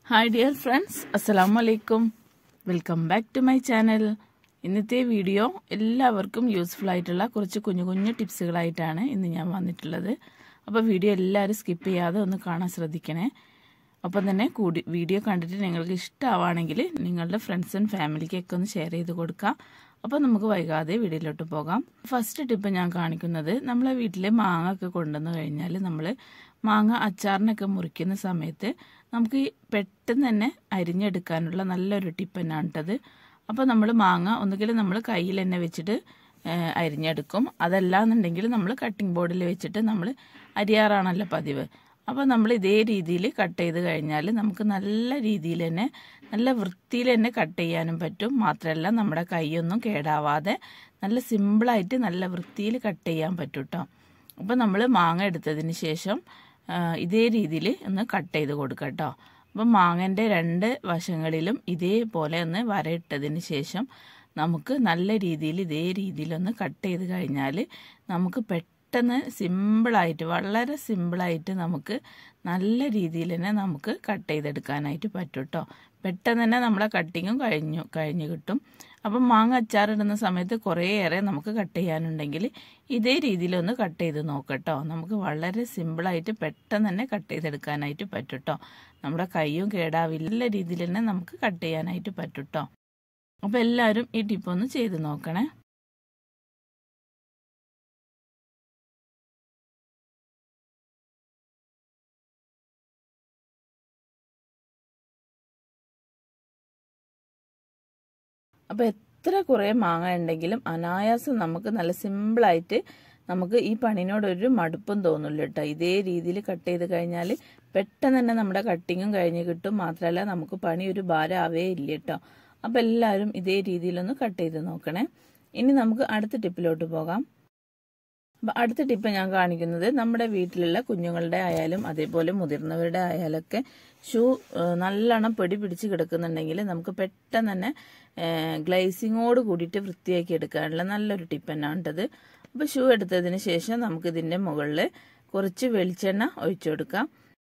Hi dear friends, Assalamu alaikum. Welcome back to my channel. ഇന്നത്തെ video എല്ലാവർക്കും useful ആയിട്ടുള്ള കുറച്ച് കുഞ്ഞു കുഞ്ഞു ടിപ്സുകളായിട്ടാണ് ഇന്ന് ഞാൻ വന്നിട്ടുള്ളത്. അപ്പോൾ വീഡിയോ എല്ലാവരും സ്കിപ്പ് ചെയ്യാതെ ഒന്ന് കാണാൻ ശ്രദ്ധിക്കണേ. അപ്പം തന്നെ വീഡിയോ കണ്ടിട്ട് നിങ്ങൾക്ക് ഇഷ്ടമാണെങ്കിൽ നിങ്ങളുടെ ഫ്രണ്ട്സ് ആൻഡ് ഫാമിലിക്കൊക്കെ ഒന്ന് ഷെയർ ചെയ്ത് കൊടുക്കുക. അപ്പോൾ നമുക്ക് വൈകാതെ വീഡിയോയിലോട്ട് പോകാം. ഫസ്റ്റ് ടിപ്പ് ഞാൻ കാണിക്കുന്നത് നമ്മളെ വീട്ടിൽ മാങ്ങ ഒക്കെ കൊണ്ടുവന്നു കഴിഞ്ഞാൽ നമ്മൾ മാങ്ങ അച്ചാറിനൊക്കെ മുറിക്കുന്ന സമയത്ത് നമുക്ക് പെട്ടെന്ന് തന്നെ അരിഞ്ഞെടുക്കാനുള്ള നല്ലൊരു ടിപ്പ് തന്നെയാണ് കേട്ടത്. അപ്പോൾ നമ്മൾ മാങ്ങ ഒന്നുകിൽ നമ്മൾ കയ്യിൽ തന്നെ വെച്ചിട്ട് അരിഞ്ഞെടുക്കും, അതല്ലാന്നുണ്ടെങ്കിൽ നമ്മൾ കട്ടിംഗ് ബോർഡിൽ വെച്ചിട്ട് നമ്മൾ അരിയാറാണല്ലോ പതിവ്. അപ്പോൾ നമ്മൾ ഇതേ രീതിയിൽ കട്ട് ചെയ്ത് കഴിഞ്ഞാൽ നമുക്ക് നല്ല രീതിയിൽ തന്നെ നല്ല വൃത്തിയിൽ തന്നെ കട്ട് ചെയ്യാനും പറ്റും. മാത്രമല്ല നമ്മുടെ കൈയൊന്നും കേടാവാതെ നല്ല സിമ്പിളായിട്ട് നല്ല വൃത്തിയിൽ കട്ട് ചെയ്യാൻ പറ്റും കേട്ടോ. അപ്പോൾ നമ്മൾ മാങ്ങ എടുത്തതിന് ശേഷം ഇതേ രീതിയിൽ ഒന്ന് കട്ട് ചെയ്ത് കൊടുക്കുക കേട്ടോ. അപ്പം മാങ്ങൻ്റെ രണ്ട് വശങ്ങളിലും ഇതേപോലെ ഒന്ന് വരയിട്ടതിന് ശേഷം നമുക്ക് നല്ല രീതിയിൽ ഇതേ രീതിയിലൊന്ന് കട്ട് ചെയ്ത് കഴിഞ്ഞാൽ നമുക്ക് പെട്ടെന്ന് സിമ്പിളായിട്ട് വളരെ സിമ്പിളായിട്ട് നമുക്ക് നല്ല രീതിയിൽ തന്നെ നമുക്ക് കട്ട് ചെയ്തെടുക്കാനായിട്ട് പറ്റും കേട്ടോ. പെട്ടെന്ന് തന്നെ നമ്മളെ കട്ടിങ്ങും കഴിഞ്ഞു കിട്ടും. അപ്പം മാങ്ങ അച്ചാറിടുന്ന സമയത്ത് കുറേയേറെ നമുക്ക് കട്ട് ചെയ്യാനുണ്ടെങ്കിൽ ഇതേ രീതിയിലൊന്ന് കട്ട് ചെയ്ത് നോക്കട്ടോ. നമുക്ക് വളരെ സിമ്പിളായിട്ട് പെട്ടെന്ന് തന്നെ കട്ട് ചെയ്തെടുക്കാനായിട്ട് പറ്റും കേട്ടോ. നമ്മുടെ കൈയും കേടാവില്ല രീതിയിൽ തന്നെ നമുക്ക് കട്ട് ചെയ്യാനായിട്ട് പറ്റും കേട്ടോ. അപ്പോൾ എല്ലാവരും ഈ ടിപ്പൊന്ന് ചെയ്ത് നോക്കണേ. അപ്പോൾ എത്ര കുറേ മാങ്ങ ഉണ്ടെങ്കിലും അനായാസം നമുക്ക് നല്ല സിമ്പിളായിട്ട് നമുക്ക് ഈ പണിനോടൊരു മടുപ്പും തോന്നില്ല കേട്ടോ. ഇതേ രീതിയിൽ കട്ട് ചെയ്ത് കഴിഞ്ഞാൽ പെട്ടെന്ന് തന്നെ നമ്മുടെ കട്ടിങ്ങും കഴിഞ്ഞ് കിട്ടും. മാത്രമല്ല നമുക്ക് പണി ഒരു ഭാരമാവേ ഇല്ല കേട്ടോ. അപ്പോൾ എല്ലാവരും ഇതേ രീതിയിലൊന്ന് കട്ട് ചെയ്ത് നോക്കണേ. ഇനി നമുക്ക് അടുത്ത ടിപ്പിലോട്ട് പോകാം. അപ്പം അടുത്ത ടിപ്പ് ഞാൻ കാണിക്കുന്നത് നമ്മുടെ വീട്ടിലുള്ള കുഞ്ഞുങ്ങളുടെ ആയാലും അതേപോലെ മുതിർന്നവരുടെ ആയാലൊക്കെ ഷൂ നല്ലോണം പൊടി പിടിച്ച് കിടക്കുന്നുണ്ടെങ്കിൽ നമുക്ക് പെട്ടെന്ന് തന്നെ ഗ്ലേസിങ്ങോട് കൂടിയിട്ട് വൃത്തിയാക്കി എടുക്കാനുള്ള നല്ലൊരു ടിപ്പ് തന്നെയാണ് കേട്ടത്. അപ്പോൾ ഷൂ എടുത്തതിന് ശേഷം നമുക്കിതിൻ്റെ മുകളിൽ കുറച്ച് വെളിച്ചെണ്ണ ഒഴിച്ചു കൊടുക്കാം.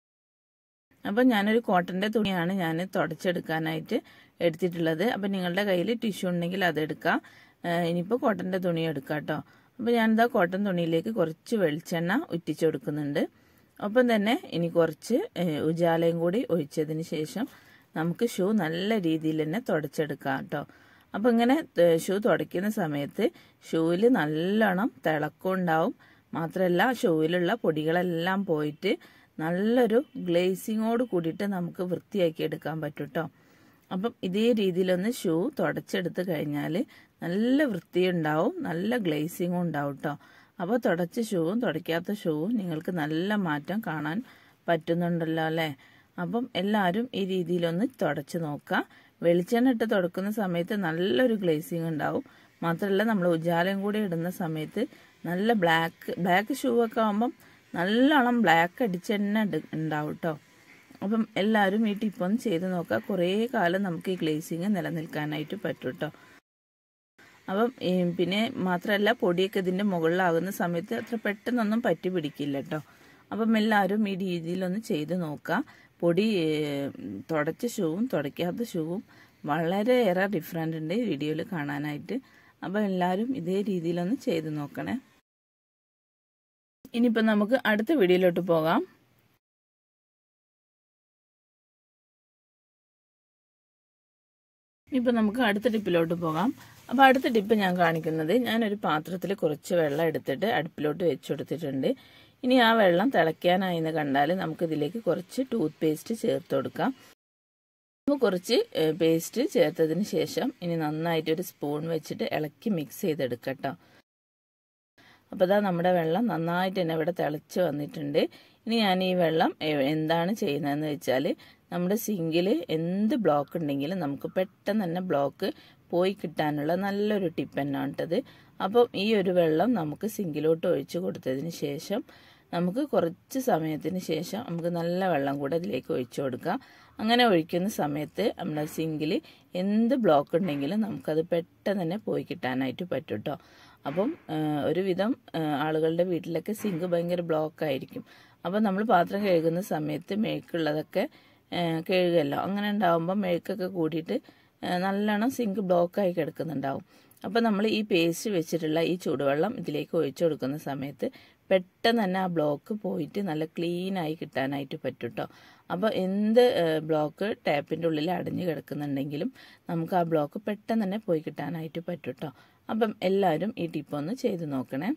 അപ്പം ഞാനൊരു കോട്ടൻ്റെ തുണിയാണ് ഞാൻ തുടച്ചെടുക്കാനായിട്ട് എടുത്തിട്ടുള്ളത്. അപ്പം നിങ്ങളുടെ കയ്യിൽ ടിഷ്യൂ ഉണ്ടെങ്കിൽ അതെടുക്കാം. ഇനിയിപ്പോൾ കോട്ടൻ്റെ തുണി എടുക്കാം കേട്ടോ. അപ്പോൾ ഞാനിതാ കോട്ടൺ തുണിയിലേക്ക് കുറച്ച് വെളിച്ചെണ്ണ ഉറ്റിച്ചു കൊടുക്കുന്നുണ്ട്. ഒപ്പം തന്നെ ഇനി കുറച്ച് ഉജാലയും കൂടി ഒഴിച്ചതിന് ശേഷം നമുക്ക് ഷൂ നല്ല രീതിയിൽ തന്നെ തുടച്ചെടുക്കാം കേട്ടോ. അപ്പോൾ ഇങ്ങനെ ഷൂ തുടയ്ക്കുന്ന സമയത്ത് ഷൂവിൽ നല്ലോണം തിളക്കം ഉണ്ടാവും. മാത്രമല്ല ഷൂവിലുള്ള പൊടികളെല്ലാം പോയിട്ട് നല്ലൊരു ഗ്ലേസിങ്ങോട് കൂടിയിട്ട് നമുക്ക് വൃത്തിയാക്കി എടുക്കാൻ പറ്റും കേട്ടോ. അപ്പം ഇതേ രീതിയിലൊന്ന് ഷൂ തുടച്ചെടുത്ത് കഴിഞ്ഞാൽ നല്ല വൃത്തിയുണ്ടാവും, നല്ല ഗ്ലേസിങ്ങും ഉണ്ടാവും കേട്ടോ. അപ്പോൾ തുടച്ച ഷൂവും തുടയ്ക്കാത്ത ഷൂവും നിങ്ങൾക്ക് നല്ല മാറ്റം കാണാൻ പറ്റുന്നുണ്ടല്ലോ അല്ലേ. അപ്പം എല്ലാവരും ഈ രീതിയിലൊന്ന് തുടച്ച് നോക്കുക. വെളിച്ചെണ്ണ ഇട്ട് തുടക്കുന്ന സമയത്ത് നല്ലൊരു ഗ്ലേസിങ് ഉണ്ടാവും. മാത്രമല്ല നമ്മൾ ഉജാലയും കൂടി ഇടുന്ന സമയത്ത് നല്ല ബ്ലാക്ക് ഷൂ ഒക്കെ ആകുമ്പം നല്ലോണം ബ്ലാക്ക് അടിച്ച് തന്നെ ഉണ്ടാവും കേട്ടോ. അപ്പം എല്ലാവരും ഈ ടിപ്പൊന്ന് ചെയ്ത് നോക്കുക. കുറേ കാലം നമുക്ക് ഈ ഗ്ലേസിങ് നിലനിൽക്കാനായിട്ട് പറ്റും കേട്ടോ. അപ്പം പിന്നെ മാത്രമല്ല പൊടിയൊക്കെ ഇതിൻ്റെ മുകളിലാകുന്ന സമയത്ത് അത്ര പെട്ടെന്നൊന്നും പറ്റി പിടിക്കില്ല കേട്ടോ. അപ്പം എല്ലാവരും ഈ രീതിയിലൊന്ന് ചെയ്ത് നോക്കുക. പൊടി തുടച്ച ഷൂവും തുടയ്ക്കാത്ത ഷൂവും വളരെയേറെ ഡിഫറെൻ്റ് ഉണ്ട് ഈ വീഡിയോയിൽ കാണാനായിട്ട്. അപ്പം എല്ലാവരും ഇതേ രീതിയിലൊന്ന് ചെയ്ത് നോക്കണേ. ഇനിയിപ്പോൾ നമുക്ക് അടുത്ത വീഡിയോയിലോട്ട് പോകാം. ഇപ്പം നമുക്ക് അടുത്ത ടിപ്പിലോട്ട് പോകാം. അപ്പോൾ അടുത്ത ടിപ്പ് ഞാൻ കാണിക്കുന്നത് ഞാനൊരു പാത്രത്തിൽ കുറച്ച് വെള്ളം എടുത്തിട്ട് അടുപ്പിലോട്ട് വെച്ച് കൊടുത്തിട്ടുണ്ട്. ഇനി ആ വെള്ളം തിളയ്ക്കാനായി എന്ന് കണ്ടാൽ നമുക്കിതിലേക്ക് കുറച്ച് ടൂത്ത് പേസ്റ്റ് ചേർത്ത് കൊടുക്കാം. അപ്പോൾ കുറച്ച് പേസ്റ്റ് ചേർത്തതിന് ശേഷം ഇനി നന്നായിട്ടൊരു സ്പൂൺ വെച്ചിട്ട് ഇളക്കി മിക്സ് ചെയ്തെടുക്കാം കേട്ടോ. അപ്പോൾ ഇതാ നമ്മുടെ വെള്ളം നന്നായിട്ട് തന്നെ ഇവിടെ തിളച്ച് വന്നിട്ടുണ്ട്. ഇനി ഞാൻ ഈ വെള്ളം എന്താണ് ചെയ്യുന്നതെന്ന് വെച്ചാൽ നമ്മുടെ സിങ്കിൽ എന്ത് ബ്ലോക്ക് ഉണ്ടെങ്കിലും നമുക്ക് പെട്ടെന്ന് തന്നെ ബ്ലോക്ക് പോയി കിട്ടാനുള്ള നല്ലൊരു ടിപ്പ് തന്നെയാണ് കേട്ടത്. അപ്പം ഈ ഒരു വെള്ളം നമുക്ക് സിങ്കിലോട്ട് ഒഴിച്ച് കൊടുത്തതിന് ശേഷം നമുക്ക് കുറച്ച് സമയത്തിന് ശേഷം നമുക്ക് നല്ല വെള്ളം കൂടെ അതിലേക്ക് ഒഴിച്ചു കൊടുക്കാം. അങ്ങനെ ഒഴിക്കുന്ന സമയത്ത് നമ്മുടെ സിങ്കിൽ എന്ത് ബ്ലോക്ക് ഉണ്ടെങ്കിലും നമുക്കത് പെട്ടെന്ന് തന്നെ പോയി കിട്ടാനായിട്ട് പറ്റും കേട്ടോ. അപ്പം ഒരുവിധം ആളുകളുടെ വീട്ടിലൊക്കെ സിങ്ക് ഭയങ്കര ബ്ലോക്ക് ആയിരിക്കും. അപ്പം നമ്മൾ പാത്രം കഴുകുന്ന സമയത്ത് മേക്കുള്ളതൊക്കെ കഴുകുമല്ലോ. അങ്ങനെ ഉണ്ടാകുമ്പോൾ മെഴുക്കൊക്കെ കൂടിയിട്ട് നല്ലോണം സിങ്ക് ബ്ലോക്കായി കിടക്കുന്നുണ്ടാവും. അപ്പോൾ നമ്മൾ ഈ പേസ്റ്റ് വെച്ചിട്ടുള്ള ഈ ചൂടുവെള്ളം ഇതിലേക്ക് ഒഴിച്ചു കൊടുക്കുന്ന സമയത്ത് പെട്ടെന്ന് തന്നെ ആ ബ്ലോക്ക് പോയിട്ട് നല്ല ക്ലീനായി കിട്ടാനായിട്ട് പറ്റും കേട്ടോ. അപ്പോൾ എന്ത് ബ്ലോക്ക് ടാപ്പിൻ്റെ ഉള്ളിൽ അടഞ്ഞു കിടക്കുന്നുണ്ടെങ്കിലും നമുക്ക് ആ ബ്ലോക്ക് പെട്ടെന്ന് തന്നെ പോയി കിട്ടാനായിട്ട് പറ്റും കേട്ടോ. അപ്പം എല്ലാവരും ഈ ടിപ്പ് ഒന്ന് ചെയ്ത് നോക്കണേ.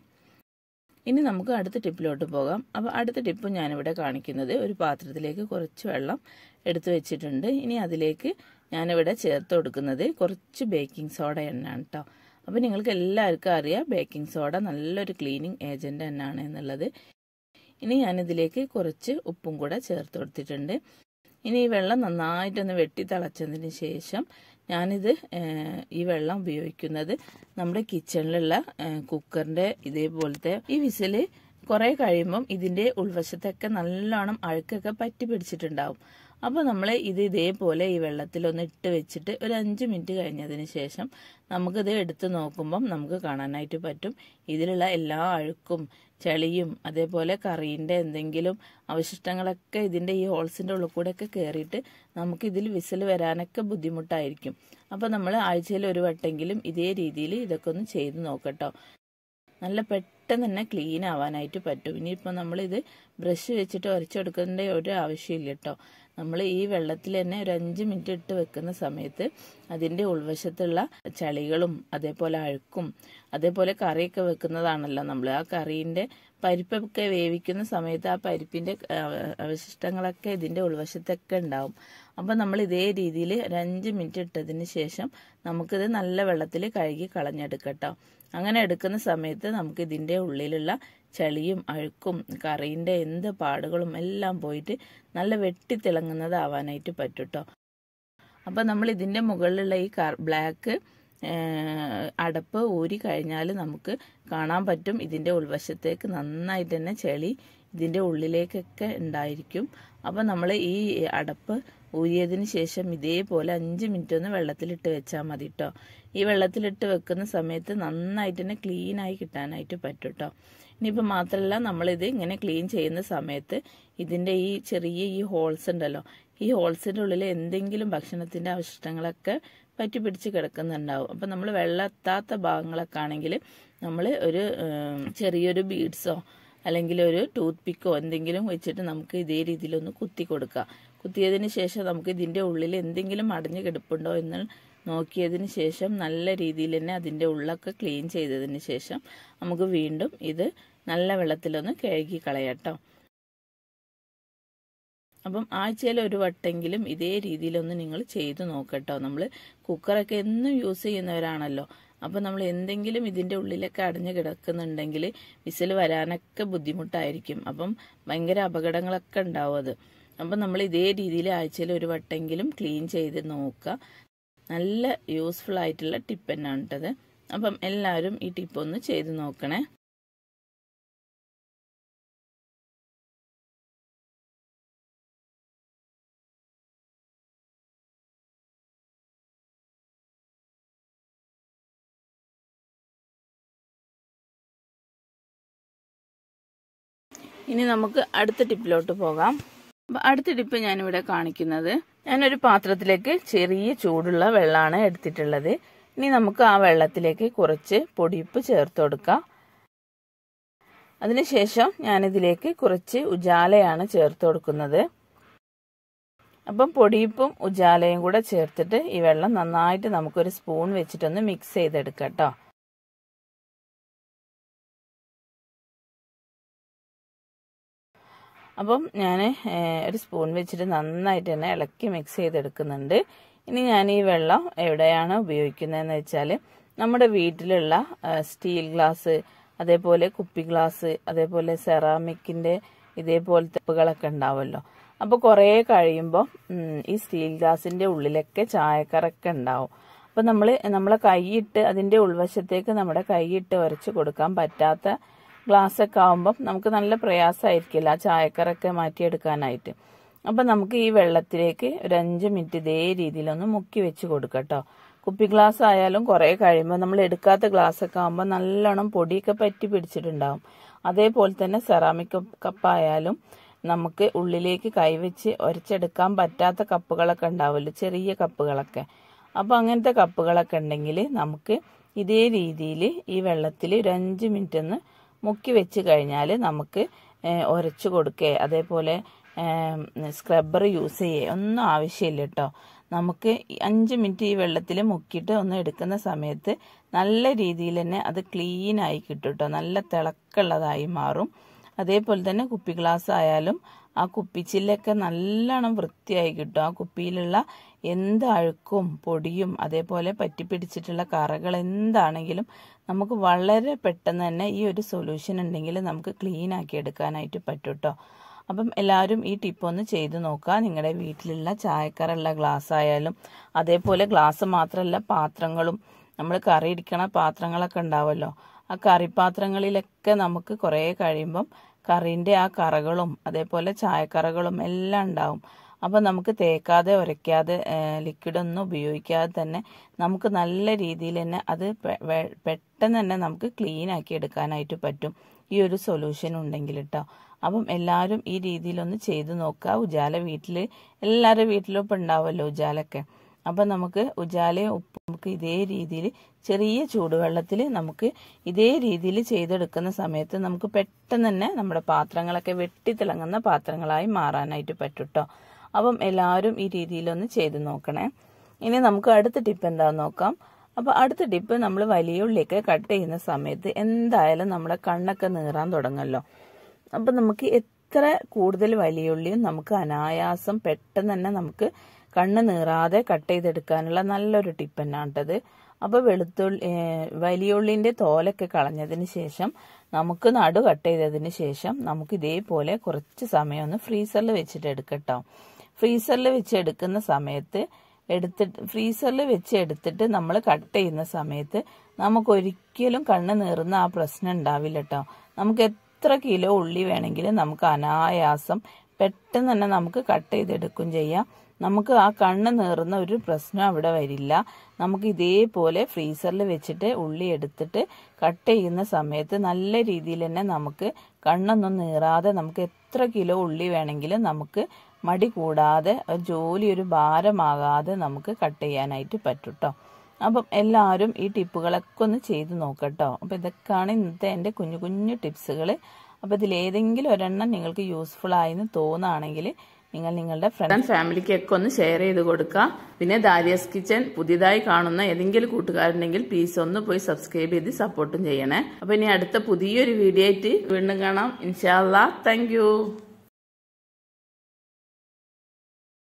ഇനി നമുക്ക് അടുത്ത ടിപ്പിലോട്ട് പോകാം. അപ്പോൾ അടുത്ത ടിപ്പ് ഞാനിവിടെ കാണിക്കുന്നത് ഒരു പാത്രത്തിലേക്ക് കുറച്ച് വെള്ളം എടുത്തു വെച്ചിട്ടുണ്ട്. ഇനി അതിലേക്ക് ഞാനിവിടെ ചേർത്ത് കൊടുക്കുന്നത് കുറച്ച് ബേക്കിംഗ് സോഡ എണ്ണയാണ് കേട്ടോ. അപ്പോൾ നിങ്ങൾക്ക് എല്ലാവർക്കും അറിയാം ബേക്കിംഗ് സോഡ നല്ലൊരു ക്ലീനിങ് ഏജൻറ്റ് തന്നെയാണ് എന്നുള്ളത്. ഇനി ഞാനിതിലേക്ക് കുറച്ച് ഉപ്പും കൂടെ ചേർത്ത് കൊടുത്തിട്ടുണ്ട്. ഇനി ഈ വെള്ളം നന്നായിട്ടൊന്ന് വെട്ടി തിളച്ചതിന് ശേഷം ഞാനിത് ഈ വെള്ളം ഉപയോഗിക്കുന്നത് നമ്മുടെ കിച്ചണിലുള്ള കുക്കറിൻ്റെ ഇതേപോലത്തെ ഈ വിസിൽ കുറേ കഴിയുമ്പം ഇതിൻ്റെ ഉൾവശത്തൊക്കെ നല്ലോണം അഴുക്കൊക്കെ പറ്റി പിടിച്ചിട്ടുണ്ടാവും. അപ്പോൾ നമ്മൾ ഇത് ഇതേപോലെ ഈ വെള്ളത്തിലൊന്ന് ഇട്ട് വെച്ചിട്ട് ഒരു 5 മിനിറ്റ് കഴിഞ്ഞതിന് ശേഷം നമുക്കിത് എടുത്ത് നോക്കുമ്പം നമുക്ക് കാണാനായിട്ട് പറ്റും ഇതിലുള്ള എല്ലാ അഴുക്കും ചെളിയും അതേപോലെ കറീൻ്റെ എന്തെങ്കിലും അവശിഷ്ടങ്ങളൊക്കെ ഇതിൻ്റെ ഈ ഹോൾസിൻ്റെ ഉള്ളിൽ കൂടെയൊക്കെ കയറിയിട്ട് നമുക്കിതിൽ വിസിൽ വരാനൊക്കെ ബുദ്ധിമുട്ടായിരിക്കും. അപ്പോൾ നമ്മൾ ആഴ്ചയിൽ ഒരു വട്ടെങ്കിലും ഇതേ രീതിയിൽ ഇതൊക്കെ ഒന്ന് ചെയ്ത് നോക്കട്ടോ. നല്ല പെട്ടെന്ന് തന്നെ ക്ലീൻ ആവാനായിട്ട് പറ്റും. ഇനിയിപ്പോൾ നമ്മളിത് ബ്രഷ് വെച്ചിട്ട് ഉരച്ചെടുക്കേണ്ട ഒരു ആവശ്യമില്ല കേട്ടോ. നമ്മൾ ഈ വെള്ളത്തിൽ തന്നെ ഒരു 5 മിനിറ്റ് ഇട്ട് വെക്കുന്ന സമയത്ത് അതിൻ്റെ ഉൾവശത്തുള്ള ചളികളും അതേപോലെ അഴുക്കും അതേപോലെ കറിയൊക്കെ വെക്കുന്നതാണല്ലോ നമ്മൾ. ആ കറീൻ്റെ പരിപ്പൊക്കെ വേവിക്കുന്ന സമയത്ത് ആ പരിപ്പിൻ്റെ അവശിഷ്ടങ്ങളൊക്കെ ഇതിൻ്റെ ഉൾവശത്തൊക്കെ ഉണ്ടാവും. അപ്പോൾ നമ്മൾ ഇതേ രീതിയിൽ ഒരു 5 മിനിറ്റ് ഇട്ടതിന് ശേഷം നമുക്കിത് നല്ല വെള്ളത്തിൽ കഴുകി കളഞ്ഞെടുക്കട്ടോ. അങ്ങനെ എടുക്കുന്ന സമയത്ത് നമുക്ക് ഇതിൻ്റെ ഉള്ളിലുള്ള ചളിയും അഴുക്കും കറീൻ്റെ എന്ത് പാടുകളും എല്ലാം പോയിട്ട് നല്ല വെട്ടിത്തിളങ്ങുന്നതാവാനായിട്ട് പറ്റും കേട്ടോ. അപ്പോൾ നമ്മൾ ഇതിൻ്റെ മുകളിലുള്ള ഈ ബ്ലാക്ക് അടപ്പ് ഊരി കഴിഞ്ഞാൽ നമുക്ക് കാണാൻ പറ്റും ഇതിൻ്റെ ഉൾവശത്തേക്ക് നന്നായിട്ട് തന്നെ ചെളി ഇതിൻ്റെ ഉള്ളിലേക്കൊക്കെ ഉണ്ടായിരിക്കും. അപ്പോൾ നമ്മൾ ഈ അടപ്പ് ഊരിയതിന് ശേഷം ഇതേപോലെ 5 മിനിറ്റ് ഒന്ന് വെള്ളത്തിലിട്ട് വെച്ചാൽ മതി കേട്ടോ. ഈ വെള്ളത്തിലിട്ട് വെക്കുന്ന സമയത്ത് നന്നായിട്ട് തന്നെ ക്ലീനായി കിട്ടാനായിട്ട് പറ്റും കേട്ടോ. ഇനിയിപ്പോൾ മാത്രമല്ല നമ്മളിത് ഇങ്ങനെ ക്ലീൻ ചെയ്യുന്ന സമയത്ത് ഇതിൻ്റെ ഈ ചെറിയ ഈ ഹോൾസ് ഉണ്ടല്ലോ, ഈ ഹോൾസിൻ്റെ ഉള്ളിൽ എന്തെങ്കിലും ഭക്ഷണത്തിൻ്റെ അവശിഷ്ടങ്ങളൊക്കെ പറ്റി പിടിച്ച് കിടക്കുന്നുണ്ടാവും. അപ്പം നമ്മൾ വെള്ളം എത്താത്ത ഭാഗങ്ങളൊക്കെ ആണെങ്കിൽ നമ്മൾ ഒരു ചെറിയൊരു ബീഡ്സോ അല്ലെങ്കിൽ ഒരു ടൂത്ത് പിക്കോ എന്തെങ്കിലും വെച്ചിട്ട് നമുക്ക് ഇതേ രീതിയിലൊന്ന് കുത്തി കൊടുക്കുക. കുത്തിയതിന് ശേഷം നമുക്ക് ഇതിൻ്റെ ഉള്ളിൽ എന്തെങ്കിലും അടഞ്ഞു കിടപ്പുണ്ടോ എന്ന് നോക്കിയതിന് ശേഷം നല്ല രീതിയിൽ തന്നെ അതിൻ്റെ ഉള്ളൊക്കെ ക്ലീൻ ചെയ്തതിന് ശേഷം നമുക്ക് വീണ്ടും ഇത് നല്ല വെള്ളത്തിലൊന്ന് കഴുകി കളയാട്ടോ. അപ്പം ആഴ്ചയിൽ ഒരു വട്ടെങ്കിലും ഇതേ രീതിയിലൊന്ന് നിങ്ങൾ ചെയ്ത് നോക്കട്ടോ. നമ്മൾ കുക്കറൊക്കെ എന്നും യൂസ് ചെയ്യുന്നവരാണല്ലോ. അപ്പം നമ്മൾ എന്തെങ്കിലും ഇതിൻ്റെ ഉള്ളിലൊക്കെ അടഞ്ഞു കിടക്കുന്നുണ്ടെങ്കിൽ വിസിൽ വരാനൊക്കെ ബുദ്ധിമുട്ടായിരിക്കും. അപ്പം ഭയങ്കര അപകടങ്ങളൊക്കെ ഉണ്ടാവും അത്. അപ്പം നമ്മൾ ഇതേ രീതിയിൽ ആഴ്ചയിൽ ഒരു വട്ടെങ്കിലും ക്ലീൻ ചെയ്ത് നോക്കുക. നല്ല യൂസ്ഫുൾ ആയിട്ടുള്ള ടിപ്പ് തന്നെയാണ് കേട്ടത്. അപ്പം എല്ലാവരും ഈ ടിപ്പ് ഒന്ന് ചെയ്ത് നോക്കണേ. ഇനി നമുക്ക് അടുത്ത ടിപ്പിലോട്ട് പോകാം. അപ്പം അടുത്ത ടിപ്പ് ഞാനിവിടെ കാണിക്കുന്നത്, ഞാനൊരു പാത്രത്തിലേക്ക് ചെറിയ ചൂടുള്ള വെള്ളമാണ് എടുത്തിട്ടുള്ളത്. ഇനി നമുക്ക് ആ വെള്ളത്തിലേക്ക് കുറച്ച് പൊടിയുപ്പ് ചേർത്ത് കൊടുക്കാം. അതിനുശേഷം ഞാനിതിലേക്ക് കുറച്ച് ഉജാലയാണ് ചേർത്ത് കൊടുക്കുന്നത്. അപ്പം പൊടിയുപ്പും ഉജാലയും കൂടെ ചേർത്തിട്ട് ഈ വെള്ളം നന്നായിട്ട് നമുക്കൊരു സ്പൂൺ വെച്ചിട്ടൊന്ന് മിക്സ് ചെയ്തെടുക്കാം കേട്ടോ. അപ്പം ഞാൻ ഒരു സ്പൂൺ വെച്ചിട്ട് നന്നായിട്ട് തന്നെ ഇളക്കി മിക്സ് ചെയ്തെടുക്കുന്നുണ്ട്. ഇനി ഞാൻ ഈ വെള്ളം എവിടെയാണ് ഉപയോഗിക്കുന്നതെന്ന് വെച്ചാൽ നമ്മുടെ വീട്ടിലുള്ള സ്റ്റീൽ ഗ്ലാസ്, അതേപോലെ കുപ്പി ഗ്ലാസ്, അതേപോലെ സെറാമിക്കിൻ്റെ ഇതേപോലത്തെ കപ്പുകളൊക്കെ ഉണ്ടാവുമല്ലോ. അപ്പോൾ കുറേ കഴിയുമ്പോൾ ഈ സ്റ്റീൽ ഗ്ലാസിൻ്റെ ഉള്ളിലൊക്കെ ചായക്കറൊക്കെ ഉണ്ടാവും. അപ്പോൾ നമ്മളെ കൈയിട്ട് അതിൻ്റെ ഉൾവശത്തേക്ക് നമ്മുടെ കൈയിട്ട് ഉരച്ച് കൊടുക്കാൻ പറ്റാത്ത ഗ്ലാസ്സൊക്കെ ആകുമ്പം നമുക്ക് നല്ല പ്രയാസമായിരിക്കില്ല ആ ചായക്കറൊക്കെ മാറ്റിയെടുക്കാനായിട്ട്. അപ്പം നമുക്ക് ഈ വെള്ളത്തിലേക്ക് ഒരു 5 മിനിറ്റ് ഇതേ രീതിയിലൊന്ന് മുക്കി വെച്ച് കൊടുക്കട്ടോ. കുപ്പി ഗ്ലാസ് ആയാലും കുറേ കഴിയുമ്പോൾ നമ്മൾ എടുക്കാത്ത ഗ്ലാസ്സൊക്കെ ആകുമ്പോൾ നല്ലോണം പൊടിയൊക്കെ പറ്റി പിടിച്ചിട്ടുണ്ടാവും. അതേപോലെ തന്നെ സെറാമിക് കപ്പായാലും നമുക്ക് ഉള്ളിലേക്ക് കൈവച്ച് ഉരച്ചെടുക്കാൻ പറ്റാത്ത കപ്പുകളൊക്കെ ഉണ്ടാവുമല്ലോ, ചെറിയ കപ്പുകളൊക്കെ. അപ്പോൾ അങ്ങനത്തെ കപ്പുകളൊക്കെ ഉണ്ടെങ്കിൽ നമുക്ക് ഇതേ രീതിയിൽ ഈ വെള്ളത്തിൽ ഒരു 5 മിനിറ്റ് ഒന്ന് മുക്കി വെച്ച് കഴിഞ്ഞാൽ നമുക്ക് ഉരച്ചു കൊടുക്കേ അതേപോലെ സ്ക്രബ്ബർ യൂസ് ചെയ്യേ ഒന്നും ആവശ്യമില്ല കേട്ടോ. നമുക്ക് 5 മിനിറ്റ് ഈ വെള്ളത്തിൽ മുക്കിയിട്ട് ഒന്ന് എടുക്കുന്ന സമയത്ത് നല്ല രീതിയിൽ തന്നെ അത് ക്ലീൻ ആയി കിട്ടും കേട്ടോ, നല്ല തിളക്കമുള്ളതായി മാറും. അതേപോലെ തന്നെ കുപ്പി ഗ്ലാസ് ആയാലും ആ കുപ്പിച്ചില്ലൊക്കെ നല്ലോണം വൃത്തിയായി കിട്ടും. ആ കുപ്പിയിലുള്ള എന്ത് അഴുക്കും പൊടിയും അതേപോലെ പറ്റിപ്പിടിച്ചിട്ടുള്ള കറകൾ എന്താണെങ്കിലും നമുക്ക് വളരെ പെട്ടെന്ന് തന്നെ ഈ ഒരു സൊല്യൂഷൻ ഉണ്ടെങ്കിൽ നമുക്ക് ക്ലീൻ ആക്കി എടുക്കാനായിട്ട് പറ്റും കേട്ടോ. അപ്പം എല്ലാവരും ഈ ടിപ്പ് ഒന്ന് ചെയ്ത് നോക്കുക. നിങ്ങളുടെ വീട്ടിലുള്ള ചായക്കറുള്ള ഗ്ലാസ് ആയാലും അതേപോലെ ഗ്ലാസ് മാത്രമല്ല പാത്രങ്ങളും, നമ്മൾ കറി ഇരിക്കണ പാത്രങ്ങളൊക്കെ ഉണ്ടാവുമല്ലോ, ആ കറിപ്പാത്രങ്ങളിലൊക്കെ നമുക്ക് കുറേ കഴിയുമ്പം കറീൻ്റെ ആ കറകളും അതേപോലെ ചായക്കറകളും എല്ലാം ഉണ്ടാവും. അപ്പം നമുക്ക് തേക്കാതെ ഉരയ്ക്കാതെ ലിക്വിഡൊന്നും ഉപയോഗിക്കാതെ തന്നെ നമുക്ക് നല്ല രീതിയിൽ തന്നെ അത് പെട്ടെന്ന് തന്നെ നമുക്ക് ക്ലീൻ ആക്കി എടുക്കാനായിട്ട് പറ്റും ഈ ഒരു സൊല്യൂഷൻ ഉണ്ടെങ്കിൽ കേട്ടോ. അപ്പം എല്ലാവരും ഈ രീതിയിലൊന്ന് ചെയ്ത് നോക്കുക. ഉജാല എല്ലാവരുടെ വീട്ടിലും ഇപ്പം ഉണ്ടാവുമല്ലോ ഉജാലൊക്കെ. അപ്പം നമുക്ക് ഉജാലയും ഉപ്പും നമുക്ക് ഇതേ രീതിയിൽ ചെറിയ ചൂടുവെള്ളത്തിൽ നമുക്ക് ഇതേ രീതിയിൽ ചെയ്തെടുക്കുന്ന സമയത്ത് നമുക്ക് പെട്ടെന്ന് തന്നെ നമ്മുടെ പാത്രങ്ങളൊക്കെ വെട്ടിത്തിളങ്ങുന്ന പാത്രങ്ങളായി മാറാനായിട്ട് പറ്റും കേട്ടോ. അപ്പം എല്ലാവരും ഈ രീതിയിലൊന്ന് ചെയ്ത് നോക്കണേ. ഇനി നമുക്ക് അടുത്ത ടിപ്പ് എന്താണെന്ന് നോക്കാം. അപ്പോൾ അടുത്ത ടിപ്പ്, നമ്മൾ വലിയ ഉള്ളിയൊക്കെ കട്ട് ചെയ്യുന്ന സമയത്ത് എന്തായാലും നമ്മുടെ കണ്ണൊക്കെ നീറാൻ തുടങ്ങല്ലോ. അപ്പം നമുക്ക് എത്ര കൂടുതൽ വലിയ ഉള്ളിയും നമുക്ക് അനായാസം പെട്ടെന്ന് തന്നെ നമുക്ക് കണ്ണ് നീറാതെ കട്ട് ചെയ്തെടുക്കാനുള്ള നല്ലൊരു ടിപ്പ് തന്നെയാണ് കേട്ടത്. അപ്പോൾ വലിയ ഉള്ളിൻ്റെ തോലൊക്കെ കളഞ്ഞതിന് ശേഷം നമുക്ക് നടു കട്ട് ചെയ്തതിന് ശേഷം നമുക്ക് ഇതേപോലെ കുറച്ച് സമയം ഒന്ന് ഫ്രീസറിൽ വെച്ചിട്ട് എടുക്കട്ടോ. ഫ്രീസറിൽ വെച്ച് എടുക്കുന്ന സമയത്ത് ഫ്രീസറിൽ വെച്ച് എടുത്തിട്ട് നമ്മൾ കട്ട് ചെയ്യുന്ന സമയത്ത് നമുക്കൊരിക്കലും കണ്ണ് നീറുന്ന ആ പ്രശ്നം ഉണ്ടാവില്ല കേട്ടോ. നമുക്ക് എത്ര കിലോ ഉള്ളി വേണമെങ്കിലും നമുക്ക് അനായാസം പെട്ടെന്ന് തന്നെ നമുക്ക് കട്ട് ചെയ്തെടുക്കും ചെയ്യാം. നമുക്ക് ആ കണ്ണ് നീറുന്ന ഒരു പ്രശ്നം അവിടെ വരില്ല. നമുക്ക് ഇതേപോലെ ഫ്രീസറിൽ വെച്ചിട്ട് ഉള്ളി എടുത്തിട്ട് കട്ട് ചെയ്യുന്ന സമയത്ത് നല്ല രീതിയിൽ തന്നെ നമുക്ക് കണ്ണൊന്നും നീറാതെ നമുക്ക് എത്ര കിലോ ഉള്ളി വേണമെങ്കിലും നമുക്ക് മടി കൂടാതെ ഒരു ഭാരമാകാതെ നമുക്ക് കട്ട് ചെയ്യാനായിട്ട് പറ്റും കേട്ടോ. അപ്പം എല്ലാവരും ഈ ടിപ്പുകളൊക്കെ ഒന്ന് ചെയ്ത് നോക്കട്ടോ. അപ്പം ഇതൊക്കെയാണ് ഇന്നത്തെ എൻ്റെ കുഞ്ഞു കുഞ്ഞു ടിപ്സുകൾ. അപ്പോൾ ഇതിലേതെങ്കിലും ഒരെണ്ണം നിങ്ങൾക്ക് യൂസ്ഫുൾ ആയെന്ന് തോന്നുകയാണെങ്കിൽ നിങ്ങൾ നിങ്ങളുടെ ഫ്രണ്ട്സ് ഫാമിലിക്കൊക്കെ ഒന്ന് ഷെയർ ചെയ്ത് കൊടുക്കുക. പിന്നെ ദാരിയാസ് കിച്ചൻ പുതിയതായി കാണുന്ന ഏതെങ്കിലും കൂട്ടുകാരുണ്ടെങ്കിൽ പ്ലീസ് ഒന്ന് പോയി സബ്സ്ക്രൈബ് ചെയ്ത് സപ്പോർട്ടും ചെയ്യണേ. അപ്പോൾ ഇനി അടുത്ത പുതിയൊരു വീഡിയോ ആയിട്ട് വീണ്ടും കാണാം ഇൻഷാ അല്ലാഹ്. Thank you.